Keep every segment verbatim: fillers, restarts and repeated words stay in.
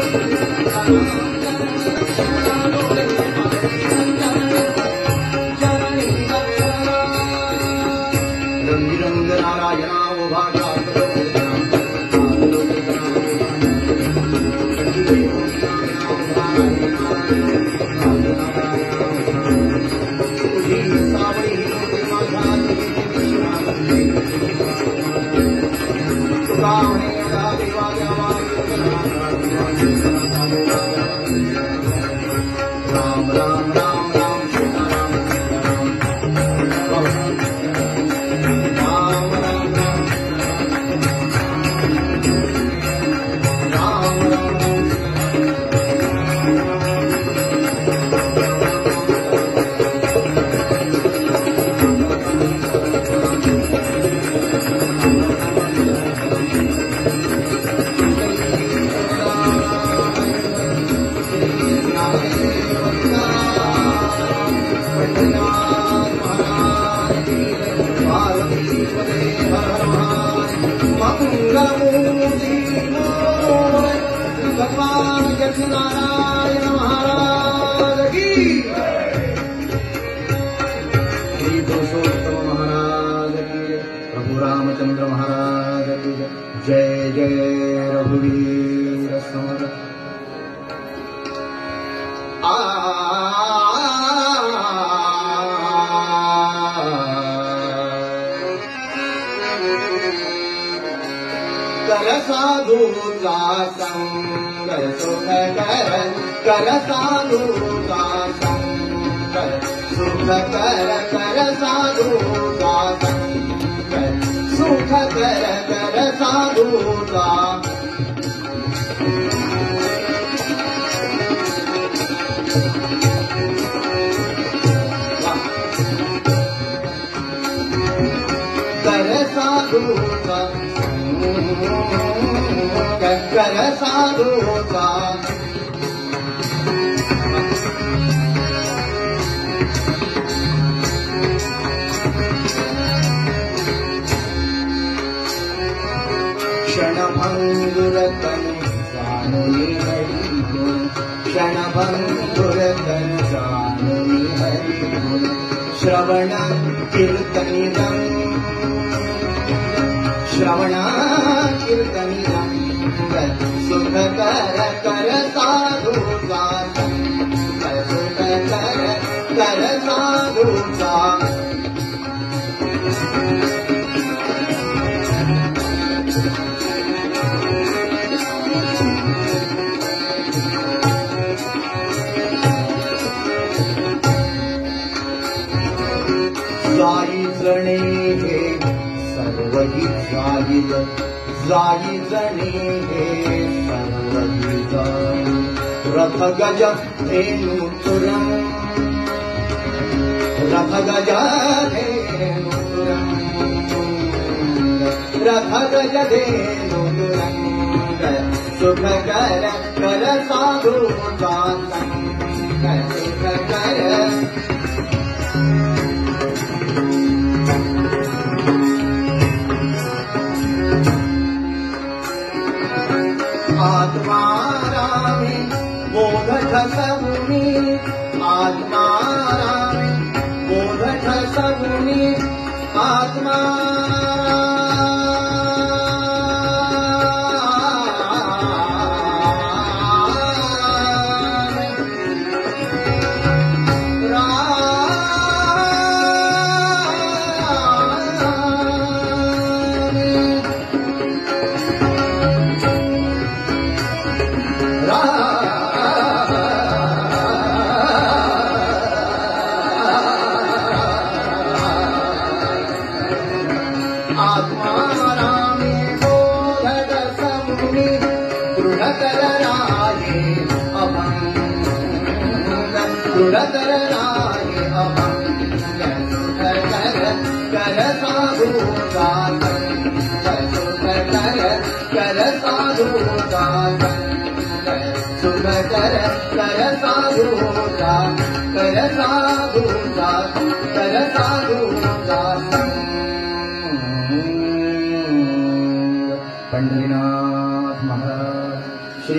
पंढरीनाथ महाराज श्री कृष्ण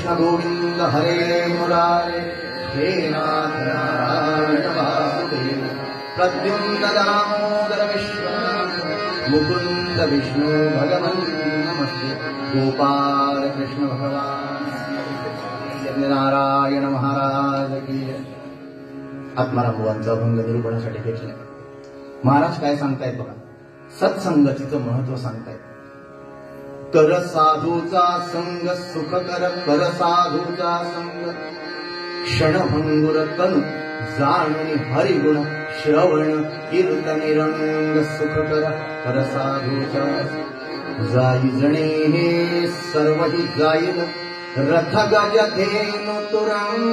कृष्ण गोविंद हरे मुरारे हे नाथ नारायण वासुदेव प्रद्युम्न दामोदर विश्वनाथ मुकुंद विष्णु भगवन् नमस्ते गोपाल कृष्ण भगवान नारायण महाराज की आत्मारामोबांचा अभंग निरूपणासाठी घेतले. महाराज काय सांगतायत बघा, सत्संगतीचं महत्व सांगतायत. कर साधूचा संग सुख कर, कर साधूचा संग क्षणभंगुर तनु जाणून हरिगुण श्रवण कीर्तनी रंग सुख कर, कर साधूचा जाई जणे हे सर्वही जाईल रथ गज धेनु तुरंग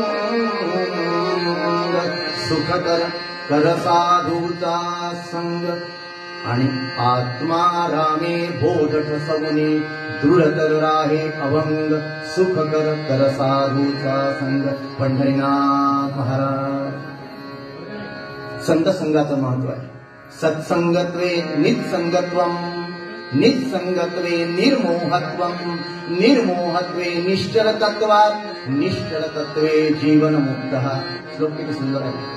सुख कर, कर साधूचा संग आणि आत्मा रामे बोधठ सवनी दृढतर राहे अभंग सुख कर, कर साधूचा संग. पंढरीनाथ महाराज संत संघाचं महत्व आहे. सत्संगत्वे नित्संगत्वम, नित्संगत्वे निर्मोहत्वम, निर्मोहत्वे निश्चल तत्वात, निश्चल तत्वे जीवन मुक्तः. श्लोक किती सुंदर आहे.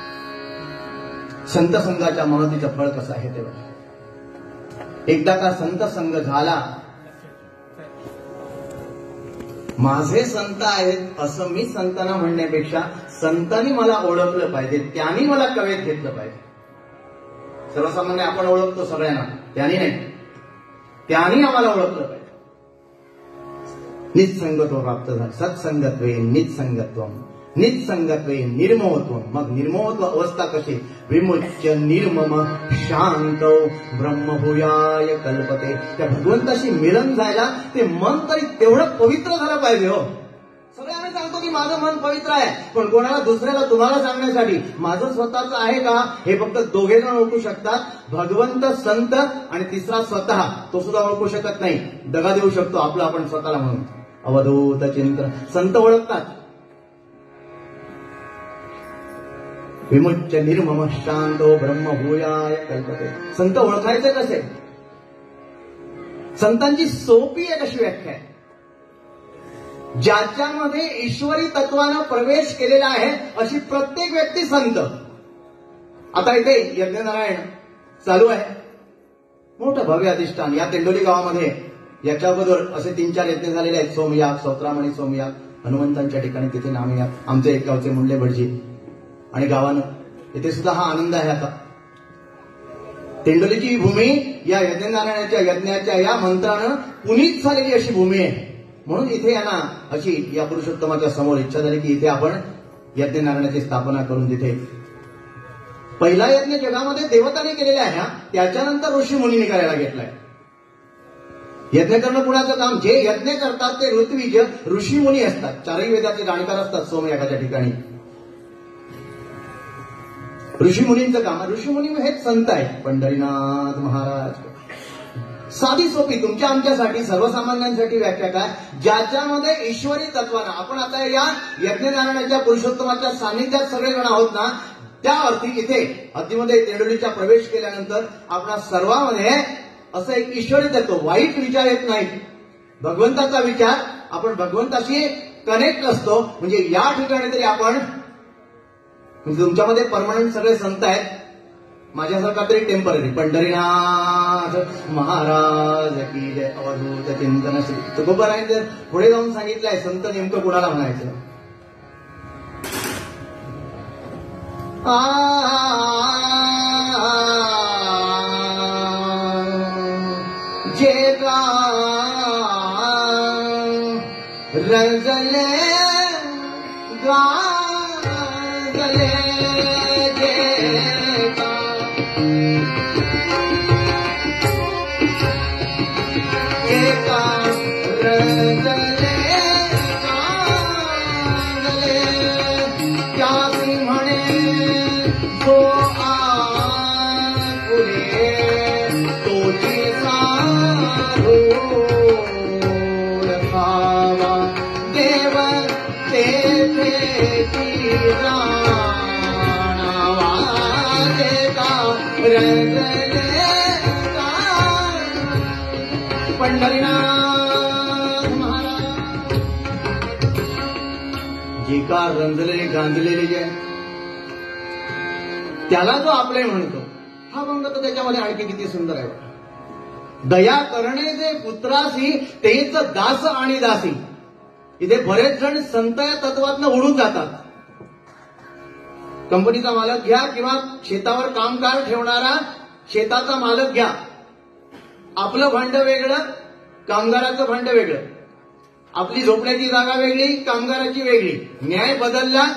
संत संघाच्या महतीचं फळ कसं आहे ते बघा. एकदा का संत संघ झाला, माझे संत आहेत असं मी संतांना म्हणण्यापेक्षा संतांनी मला ओळखलं पाहिजे, त्यांनी मला कवेत घेतलं पाहिजे. सर्वसामान्य आपण ओळखतो सगळ्यांना, त्यांनी नाही, त्यांनी आम्हाला ओळखलं पाहिजे. नित्संगत्व प्राप्त झालं. सत्संगत्वे नित्संगत्वम, नित्संगत्वे निर्मोहत्वम. मग निर्मोहत्व अवस्था कशी? विमुच्य निर्मम शांत ब्रह्मभूयाय कल्पते. त्या भगवंताशी मिलन जायला ते मन तरी तेवढं पवित्र झालं पाहिजे. हो, सगळ्यांना सांगतो की माझं मन पवित्र आहे, पण कोणाला दुसऱ्याला तुम्हाला सांगण्यासाठी माझं स्वतःच आहे का हे फक्त दोघे जण ओळखू शकतात. भगवंत, संत आणि तिसरा स्वतः, तो सुद्धा ओळखू शकत नाही. दगा देऊ शकतो आपलं आपण स्वतःला म्हणून. अवधूत चिंतन संत ओळखतात. विमुच्य निर्मम शांतो ब्रह्मभूयाय कल्पते. संत ओळखायचे कसे? संतांची सोपी एक अशी व्याख्या आहे, ज्याच्यामध्ये ईश्वरी तत्वानं प्रवेश केलेला आहे अशी प्रत्येक व्यक्ती संत. आता इथे यज्ञनारायण चालू आहे, मोठं भव्य अधिष्ठान या तेंडोली गावामध्ये. याच्या अगोदर असे तीन चार यज्ञ झालेले आहेत. सोमयाग, सौत्रामणी सोमयाग, हनुमंतांच्या ठिकाणी तिथे नामयाग, आमचे एक गावचे मुंडले भटजी आणि गावानं इथे सुद्धा हा आनंद आहे. आता तेंडोलीची भूमी या यज्ञनारायणाच्या यज्ञाच्या या मंत्रानं पुनीत झालेली अशी भूमी आहे. म्हणून इथे यांना अशी या पुरुषोत्तमाच्या समोर इच्छा झाली की इथे आपण यज्ञनारायणाची स्थापना करून तिथे पहिला यज्ञ जगामध्ये देवताने केलेला आहे. त्याच्यानंतर ऋषी मुनींनी करायला घेतलाय. यज्ञ करणं कुणाचं काम? जे यज्ञ करतात ते ऋत्विज ऋषी मुनी असतात. चारही वेदाचे जाणकार असतात सोमयागाच्या ठिकाणी. ऋषी मुनींचं काम. ऋषी मुनी हेच संत आहेत. पंढरीनाथ महाराज साधी सोपी तुमच्या आमच्यासाठी सर्वसामान्यांसाठी व्याख्या काय? ज्याच्यामध्ये ईश्वरी तत्वानं आपण आता या यज्ञनारायणाच्या पुरुषोत्तमाच्या सान्निध्यात सगळेजण आहोत ना, त्या अर्थी इथे हद्दीमध्ये तेंडोलीचा प्रवेश केल्यानंतर आपल्या सर्वांमध्ये असं एक ईश्वरी तत्व, वाईट विचार येत नाहीत. भगवंताचा विचार, आपण भगवंताशी कनेक्ट असतो. म्हणजे या ठिकाणी तरी आपण, म्हणजे तुमच्यामध्ये परमनंट सगळे संत आहेत, माझ्यासारखा तरी टेम्पररी. पंढरीनाथ महाराज की जय. अवधूत चिंतन श्री तुकोबारायांनी पुढे जाऊन सांगितलंय संत नेमकं कुणाला म्हणायचं. जे गा रंजले गाजले पंढरीनाथ महाराज जे का रंजलेले गांजलेले जे आहे त्याला जो आपले म्हणतो, हा भंग तर त्याच्यामध्ये आणखी किती सुंदर आहे. दया करणे जे पुत्रासी तेच दास आणि दासी. इथे बरेच जण संत या तत्वातनं उडून जातात. कंपनीचा मालक घ्या किंवा शेतावर कामगार ठेवणारा शेताचा मालक घ्या, आपलं भांड वेगळं, कामगाराचं भांड वेगळं, आपली झोपण्याची जागा वेगळी, कामगाराची वेगळी. न्याय बदलला